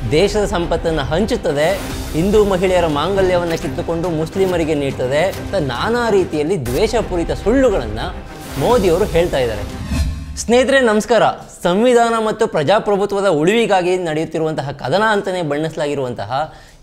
ದೇಶದ ಸಂಪತ್ತನ್ನು ಹಂಚುತ್ತದೆ, ಹಿಂದೂ ಮಹಿಳೆಯರ ಮಾಂಗಲ್ಯವನ್ನು ಕಿತ್ತುಕೊಂಡು ಮುಸ್ಲಿಮರಿಗೆ ನೀಡ್ತದೆ ಅಂತ ನಾನಾ ರೀತಿಯಲ್ಲಿ ದ್ವೇಷಪೂರಿತ ಸುಳ್ಳುಗಳನ್ನು ಮೋದಿಯವರು ಹೇಳ್ತಾ ಇದ್ದಾರೆ. ಸ್ನೇಹಿತರೆ ನಮಸ್ಕಾರ. ಸಂವಿಧಾನ ಮತ್ತು ಪ್ರಜಾಪ್ರಭುತ್ವದ ಉಳಿವಿಗಾಗಿ ನಡೆಯುತ್ತಿರುವಂತಹ ಕದನ ಅಂತಲೇ ಬಣ್ಣಿಸಲಾಗಿರುವಂತಹ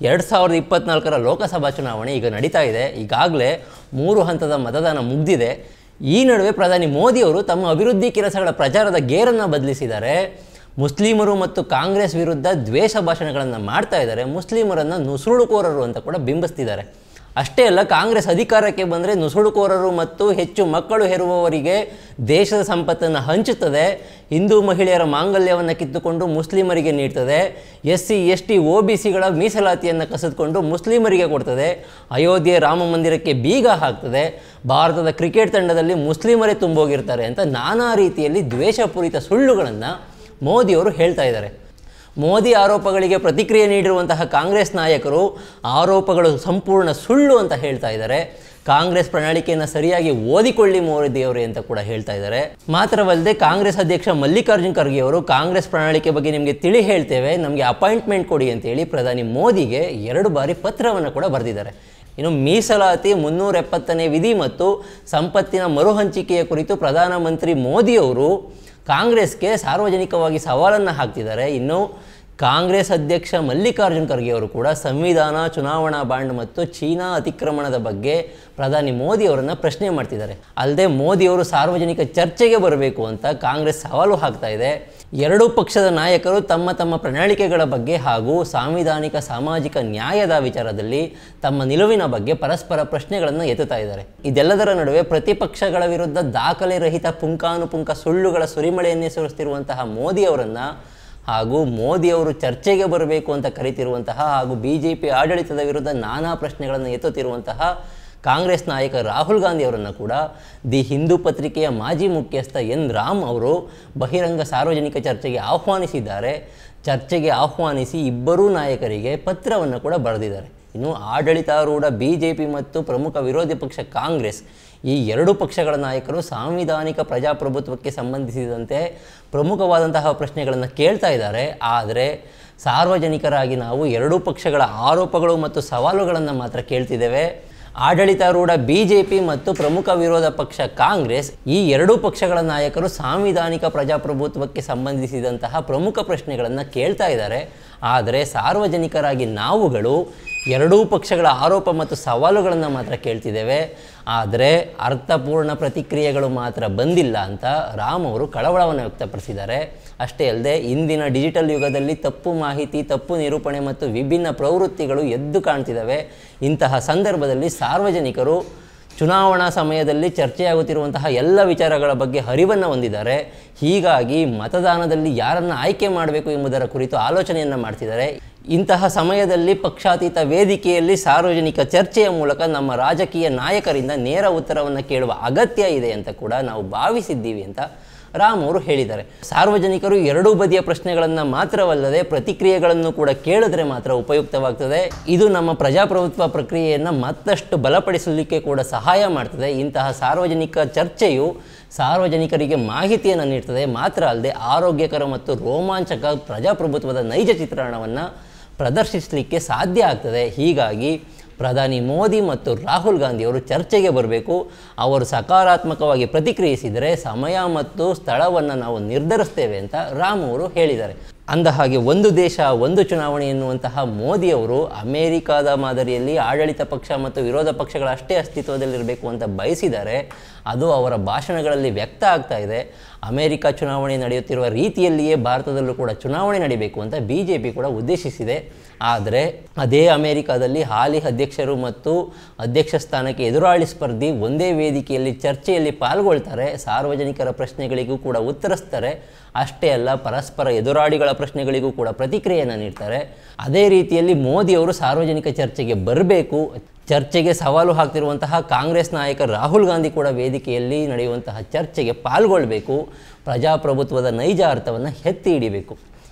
2024ರ ಲೋಕಸಭಾ ಚುನಾವಣೆ ಈಗ ನಡೀತಾ ಇದೆ. ಈಗಾಗಲೇ 3 ಹಂತದ ಮತದಾನ ಮುಗಿದಿದೆ. ಈ ನಡುವೆ ಪ್ರಧಾನಿ ಮೋದಿಯವರು ತಮ್ಮ ಅಭಿವೃದ್ಧಿ ಕೆಲಸಗಳ ಪ್ರಚಾರದ ಗೇರನ್ನು ಬದಲಿಸಿದ್ದಾರೆ. ಮುಸ್ಲಿಮರು ಮತ್ತು ಕಾಂಗ್ರೆಸ್ ವಿರುದ್ಧ ದ್ವೇಷ ಭಾಷಣಗಳನ್ನು ಮಾಡ್ತಾ ಇದ್ದಾರೆ. ಮುಸ್ಲಿಮರನ್ನು ನುಸುಳುಕೋರರು ಅಂತ ಕೂಡ ಬಿಂಬಿಸ್ತಿದ್ದಾರೆ. ಅಷ್ಟೇ ಅಲ್ಲ, ಕಾಂಗ್ರೆಸ್ ಅಧಿಕಾರಕ್ಕೆ ಬಂದರೆ ನುಸುಳುಕೋರರು ಮತ್ತು ಹೆಚ್ಚು ಮಕ್ಕಳು ಹೆರುವವರಿಗೆ ದೇಶದ ಸಂಪತ್ತನ್ನು ಹಂಚುತ್ತದೆ, ಹಿಂದೂ ಮಹಿಳೆಯರ ಮಾಂಗಲ್ಯವನ್ನು ಕಿತ್ತುಕೊಂಡು ಮುಸ್ಲಿಮರಿಗೆ ನೀಡ್ತದೆ, SC ST OBCಗಳ ಮೀಸಲಾತಿಯನ್ನು ಕಸಿದುಕೊಂಡು ಮುಸ್ಲಿಮರಿಗೆ ಕೊಡ್ತದೆ, ಅಯೋಧ್ಯೆ ರಾಮ ಮಂದಿರಕ್ಕೆ ಬೀಗ ಹಾಕ್ತದೆ, ಭಾರತದ ಕ್ರಿಕೆಟ್ ತಂಡದಲ್ಲಿ ಮುಸ್ಲಿಮರೇ ತುಂಬೋಗಿರ್ತಾರೆ ಅಂತ ನಾನಾ ರೀತಿಯಲ್ಲಿ ದ್ವೇಷಪೂರಿತ ಸುಳ್ಳುಗಳನ್ನು ಮೋದಿಯವರು ಹೇಳ್ತಾ ಇದ್ದಾರೆ. ಮೋದಿ ಆರೋಪಗಳಿಗೆ ಪ್ರತಿಕ್ರಿಯೆ ನೀಡಿರುವಂತಹ ಕಾಂಗ್ರೆಸ್ ನಾಯಕರು ಆರೋಪಗಳು ಸಂಪೂರ್ಣ ಸುಳ್ಳು ಅಂತ ಹೇಳ್ತಾ ಇದ್ದಾರೆ. ಕಾಂಗ್ರೆಸ್ ಪ್ರಣಾಳಿಕೆಯನ್ನು ಸರಿಯಾಗಿ ಓದಿಕೊಳ್ಳಿ ಮೋದಿಯವರೇ ಅಂತ ಕೂಡ ಹೇಳ್ತಾ ಇದ್ದಾರೆ. ಮಾತ್ರವಲ್ಲದೆ ಕಾಂಗ್ರೆಸ್ ಅಧ್ಯಕ್ಷ ಮಲ್ಲಿಕಾರ್ಜುನ್ ಖರ್ಗೆ ಅವರು ಕಾಂಗ್ರೆಸ್ ಪ್ರಣಾಳಿಕೆ ಬಗ್ಗೆ ನಿಮಗೆ ತಿಳಿ ಹೇಳ್ತೇವೆ, ನಮಗೆ ಅಪಾಯಿಂಟ್ಮೆಂಟ್ ಕೊಡಿ ಅಂತೇಳಿ ಪ್ರಧಾನಿ ಮೋದಿಗೆ 2 ಬಾರಿ ಪತ್ರವನ್ನು ಕೂಡ ಬರೆದಿದ್ದಾರೆ. ಇನ್ನು ಮೀಸಲಾತಿ 370ನೇ ವಿಧಿ ಮತ್ತು ಸಂಪತ್ತಿನ ಮರುಹಂಚಿಕೆಯ ಕುರಿತು ಪ್ರಧಾನಮಂತ್ರಿ ಮೋದಿಯವರು ಕಾಂಗ್ರೆಸ್ಗೆ ಸಾರ್ವಜನಿಕವಾಗಿ ಸವಾಲನ್ನು ಹಾಕ್ತಿದ್ದಾರೆ. ಇನ್ನು ಕಾಂಗ್ರೆಸ್ ಅಧ್ಯಕ್ಷ ಮಲ್ಲಿಕಾರ್ಜುನ್ ಖರ್ಗೆ ಅವರು ಕೂಡ ಸಂವಿಧಾನ, ಚುನಾವಣಾ ಬಾಂಡ್ ಮತ್ತು ಚೀನಾ ಅತಿಕ್ರಮಣದ ಬಗ್ಗೆ ಪ್ರಧಾನಿ ಮೋದಿಯವರನ್ನು ಪ್ರಶ್ನೆ ಮಾಡ್ತಿದ್ದಾರೆ. ಅಲ್ಲದೆ ಮೋದಿಯವರು ಸಾರ್ವಜನಿಕ ಚರ್ಚೆಗೆ ಬರಬೇಕು ಅಂತ ಕಾಂಗ್ರೆಸ್ ಸವಾಲು ಹಾಕ್ತಾ ಇದೆ. 2 ಪಕ್ಷದ ನಾಯಕರು ತಮ್ಮ ತಮ್ಮ ಪ್ರಣಾಳಿಕೆಗಳ ಬಗ್ಗೆ ಹಾಗೂ ಸಾಂವಿಧಾನಿಕ ಸಾಮಾಜಿಕ ನ್ಯಾಯದ ವಿಚಾರದಲ್ಲಿ ತಮ್ಮ ನಿಲುವಿನ ಬಗ್ಗೆ ಪರಸ್ಪರ ಪ್ರಶ್ನೆಗಳನ್ನು ಎತ್ತುತ್ತಾ ಇದ್ದಾರೆ. ಇದೆಲ್ಲದರ ನಡುವೆ ಪ್ರತಿಪಕ್ಷಗಳ ವಿರುದ್ಧ ದಾಖಲೆ ರಹಿತ ಪುಂಕಾನುಪುಂಕ ಸುಳ್ಳುಗಳ ಸುರಿಮಳೆಯನ್ನೇ ಸುರಿಸ್ತಿರುವಂತಹ ಮೋದಿಯವರನ್ನು ಹಾಗೂ ಮೋದಿಯವರು ಚರ್ಚೆಗೆ ಬರಬೇಕು ಅಂತ ಕರೀತಿರುವಂತಹ ಹಾಗೂ BJP ಆಡಳಿತದ ವಿರುದ್ಧ ನಾನಾ ಪ್ರಶ್ನೆಗಳನ್ನು ಎತ್ತುತ್ತಿರುವಂತಹ ಕಾಂಗ್ರೆಸ್ ನಾಯಕ ರಾಹುಲ್ ಗಾಂಧಿ ಅವರನ್ನು ಕೂಡ ದಿ ಹಿಂದೂ ಪತ್ರಿಕೆಯ ಮಾಜಿ ಮುಖ್ಯಸ್ಥ N ರಾಮ್ ಅವರು ಬಹಿರಂಗ ಸಾರ್ವಜನಿಕ ಚರ್ಚೆಗೆ ಆಹ್ವಾನಿಸಿದ್ದಾರೆ. ಚರ್ಚೆಗೆ ಆಹ್ವಾನಿಸಿ ಇಬ್ಬರೂ ನಾಯಕರಿಗೆ ಪತ್ರವನ್ನು ಕೂಡ ಬರೆದಿದ್ದಾರೆ. ಇನ್ನು ಆಡಳಿತಾರೂಢ BJP ಮತ್ತು ಪ್ರಮುಖ ವಿರೋಧಿ ಪಕ್ಷ ಕಾಂಗ್ರೆಸ್, ಈ 2 ಪಕ್ಷಗಳ ನಾಯಕರು ಸಾಂವಿಧಾನಿಕ ಪ್ರಜಾಪ್ರಭುತ್ವಕ್ಕೆ ಸಂಬಂಧಿಸಿದಂತೆ ಪ್ರಮುಖವಾದಂತಹ ಪ್ರಶ್ನೆಗಳನ್ನು ಕೇಳ್ತಾ ಇದ್ದಾರೆ. ಆದರೆ ಸಾರ್ವಜನಿಕರಾಗಿ ನಾವು 2 ಪಕ್ಷಗಳ ಆರೋಪಗಳು ಮತ್ತು ಸವಾಲುಗಳನ್ನು ಮಾತ್ರ ಕೇಳ್ತಿದ್ದೇವೆ. ಆಡಳಿತಾರೂಢ BJP ಮತ್ತು ಪ್ರಮುಖ ವಿರೋಧ ಪಕ್ಷ ಕಾಂಗ್ರೆಸ್, ಈ 2 ಪಕ್ಷಗಳ ನಾಯಕರು ಸಾಂವಿಧಾನಿಕ ಪ್ರಜಾಪ್ರಭುತ್ವಕ್ಕೆ ಸಂಬಂಧಿಸಿದಂತಹ ಪ್ರಮುಖ ಪ್ರಶ್ನೆಗಳನ್ನು ಕೇಳ್ತಾ ಇದ್ದಾರೆ. ಆದರೆ ಸಾರ್ವಜನಿಕರಾಗಿ ನಾವುಗಳು 2 ಪಕ್ಷಗಳ ಆರೋಪ ಮತ್ತು ಸವಾಲುಗಳನ್ನು ಮಾತ್ರ ಕೇಳ್ತಿದ್ದೇವೆ. ಆದರೆ ಅರ್ಥಪೂರ್ಣ ಪ್ರತಿಕ್ರಿಯೆಗಳು ಮಾತ್ರ ಬಂದಿಲ್ಲ ಅಂತ ರಾಮ್ ಅವರು ಕಳವಳವನ್ನು ವ್ಯಕ್ತಪಡಿಸಿದ್ದಾರೆ. ಅಷ್ಟೇ ಅಲ್ಲದೆ ಇಂದಿನ ಡಿಜಿಟಲ್ ಯುಗದಲ್ಲಿ ತಪ್ಪು ಮಾಹಿತಿ, ತಪ್ಪು ನಿರೂಪಣೆ ಮತ್ತು ವಿಭಿನ್ನ ಪ್ರವೃತ್ತಿಗಳು ಎದ್ದು ಕಾಣ್ತಿದ್ದಾವೆ. ಇಂತಹ ಸಂದರ್ಭದಲ್ಲಿ ಸಾರ್ವಜನಿಕರು ಚುನಾವಣಾ ಸಮಯದಲ್ಲಿ ಚರ್ಚೆಯಾಗುತ್ತಿರುವಂತಹ ಎಲ್ಲ ವಿಚಾರಗಳ ಬಗ್ಗೆ ಅರಿವನ್ನು ಹೊಂದಿದ್ದಾರೆ. ಹೀಗಾಗಿ ಮತದಾನದಲ್ಲಿ ಯಾರನ್ನು ಆಯ್ಕೆ ಮಾಡಬೇಕು ಎಂಬುದರ ಕುರಿತು ಆಲೋಚನೆಯನ್ನು ಮಾಡ್ತಿದ್ದಾರೆ. ಇಂತಹ ಸಮಯದಲ್ಲಿ ಪಕ್ಷಾತೀತ ವೇದಿಕೆಯಲ್ಲಿ ಸಾರ್ವಜನಿಕ ಚರ್ಚೆಯ ಮೂಲಕ ನಮ್ಮ ರಾಜಕೀಯ ನಾಯಕರಿಂದ ನೇರ ಉತ್ತರವನ್ನು ಕೇಳುವ ಅಗತ್ಯ ಇದೆ ಅಂತ ಕೂಡ ನಾವು ಭಾವಿಸಿದ್ದೀವಿ ಅಂತ ರಾಮ್ ಅವರು ಹೇಳಿದ್ದಾರೆ. ಸಾರ್ವಜನಿಕರು 2 ಬದಿಯ ಪ್ರಶ್ನೆಗಳನ್ನು ಮಾತ್ರವಲ್ಲದೆ ಪ್ರತಿಕ್ರಿಯೆಗಳನ್ನು ಕೂಡ ಕೇಳಿದ್ರೆ ಮಾತ್ರ ಉಪಯುಕ್ತವಾಗ್ತದೆ. ಇದು ನಮ್ಮ ಪ್ರಜಾಪ್ರಭುತ್ವ ಪ್ರಕ್ರಿಯೆಯನ್ನು ಮತ್ತಷ್ಟು ಬಲಪಡಿಸಲಿಕ್ಕೆ ಕೂಡ ಸಹಾಯ ಮಾಡ್ತದೆ. ಇಂತಹ ಸಾರ್ವಜನಿಕ ಚರ್ಚೆಯು ಸಾರ್ವಜನಿಕರಿಗೆ ಮಾಹಿತಿಯನ್ನು ನೀಡ್ತದೆ. ಮಾತ್ರ ಅಲ್ಲದೆ ಆರೋಗ್ಯಕರ ಮತ್ತು ರೋಮಾಂಚಕ ಪ್ರಜಾಪ್ರಭುತ್ವದ ನೈಜ ಚಿತ್ರಣವನ್ನು ಪ್ರದರ್ಶಿಸಲಿಕ್ಕೆ ಸಾಧ್ಯ ಆಗ್ತದೆ. ಹೀಗಾಗಿ ಪ್ರಧಾನಿ ಮೋದಿ ಮತ್ತು ರಾಹುಲ್ ಗಾಂಧಿಯವರು ಚರ್ಚೆಗೆ ಬರಬೇಕು. ಅವರು ಸಕಾರಾತ್ಮಕವಾಗಿ ಪ್ರತಿಕ್ರಿಯಿಸಿದರೆ ಸಮಯ ಮತ್ತು ಸ್ಥಳವನ್ನು ನಾವು ನಿರ್ಧರಿಸ್ತೇವೆ ಅಂತ ರಾಮ್ ಅವರು ಹೇಳಿದ್ದಾರೆ. ಅಂದಹಾಗೆ ಒಂದು ದೇಶ ಒಂದು ಚುನಾವಣೆ ಎನ್ನುವಂತಹ ಮೋದಿಯವರು ಅಮೇರಿಕಾದ ಮಾದರಿಯಲ್ಲಿ ಆಡಳಿತ ಪಕ್ಷ ಮತ್ತು ವಿರೋಧ ಪಕ್ಷಗಳಷ್ಟೇ ಅಸ್ತಿತ್ವದಲ್ಲಿರಬೇಕು ಅಂತ ಬಯಸಿದ್ದಾರೆ. ಅದು ಅವರ ಭಾಷಣಗಳಲ್ಲಿ ವ್ಯಕ್ತ ಆಗ್ತಾ ಇದೆ. ಅಮೇರಿಕ ಚುನಾವಣೆ ನಡೆಯುತ್ತಿರುವ ರೀತಿಯಲ್ಲಿಯೇ ಭಾರತದಲ್ಲೂ ಕೂಡ ಚುನಾವಣೆ ನಡೀಬೇಕು ಅಂತ BJP ಕೂಡ ಉದ್ದೇಶಿಸಿದೆ. ಆದರೆ ಅದೇ ಅಮೇರಿಕಾದಲ್ಲಿ ಹಾಲಿ ಅಧ್ಯಕ್ಷರು ಮತ್ತು ಅಧ್ಯಕ್ಷ ಸ್ಥಾನಕ್ಕೆ ಎದುರಾಳಿ ಸ್ಪರ್ಧಿ ಒಂದೇ ವೇದಿಕೆಯಲ್ಲಿ ಚರ್ಚೆಯಲ್ಲಿ ಪಾಲ್ಗೊಳ್ತಾರೆ, ಸಾರ್ವಜನಿಕರ ಪ್ರಶ್ನೆಗಳಿಗೂ ಕೂಡ ಉತ್ತರಿಸ್ತಾರೆ. ಅಷ್ಟೇ ಅಲ್ಲ, ಪರಸ್ಪರ ಎದುರಾಳಿಗಳ ಪ್ರಶ್ನೆಗಳಿಗೂ ಕೂಡ ಪ್ರತಿಕ್ರಿಯೆಯನ್ನು ನೀಡ್ತಾರೆ. ಅದೇ ರೀತಿಯಲ್ಲಿ ಮೋದಿಯವರು ಸಾರ್ವಜನಿಕ ಚರ್ಚೆಗೆ ಬರಬೇಕು. ಚರ್ಚೆಗೆ ಸವಾಲು ಹಾಕ್ತಿರುವಂತಹ ಕಾಂಗ್ರೆಸ್ ನಾಯಕ ರಾಹುಲ್ ಗಾಂಧಿ ಕೂಡ ವೇದಿಕೆಯಲ್ಲಿ ನಡೆಯುವಂತಹ ಚರ್ಚೆಗೆ ಪಾಲ್ಗೊಳ್ಳಬೇಕು. ಪ್ರಜಾಪ್ರಭುತ್ವದ ನೈಜ ಅರ್ಥವನ್ನು ಎತ್ತಿ ಹಿಡಿಬೇಕು.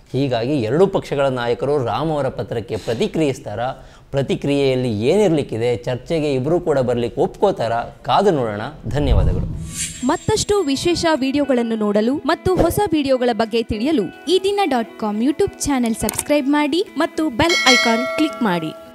ಹೀಗಾಗಿ ಎರಡೂ ಪಕ್ಷಗಳ ನಾಯಕರು ರಾಮ್ ಅವರ ಪತ್ರಕ್ಕೆ ಪ್ರತಿಕ್ರಿಯಿಸ್ತಾರಾ, ಪ್ರತಿಕ್ರಿಯೆಯಲ್ಲಿ ಏನಿರಲಿಕ್ಕಿದೆ, ಚರ್ಚೆಗೆ ಇಬ್ಬರೂ ಕೂಡ ಬರಲಿಕ್ಕೆ ಒಪ್ಕೋತಾರಾ, ಕಾದು ನೋಡೋಣ. ಧನ್ಯವಾದಗಳು. ಮತ್ತಷ್ಟು ವಿಶೇಷ ವಿಡಿಯೋಗಳನ್ನು ನೋಡಲು ಮತ್ತು ಹೊಸ ವಿಡಿಯೋಗಳ ಬಗ್ಗೆ ತಿಳಿಯಲು ಈ ದಿನ .com ಯೂಟ್ಯೂಬ್ ಚಾನೆಲ್ ಸಬ್ಸ್ಕ್ರೈಬ್ ಮಾಡಿ ಮತ್ತು ಬೆಲ್ ಐಕಾನ್ ಕ್ಲಿಕ್ ಮಾಡಿ.